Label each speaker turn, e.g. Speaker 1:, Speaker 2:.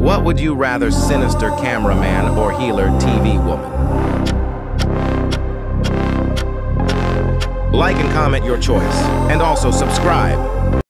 Speaker 1: What would you rather, sinister cameraman or healer TV woman? Like and comment your choice, and also subscribe.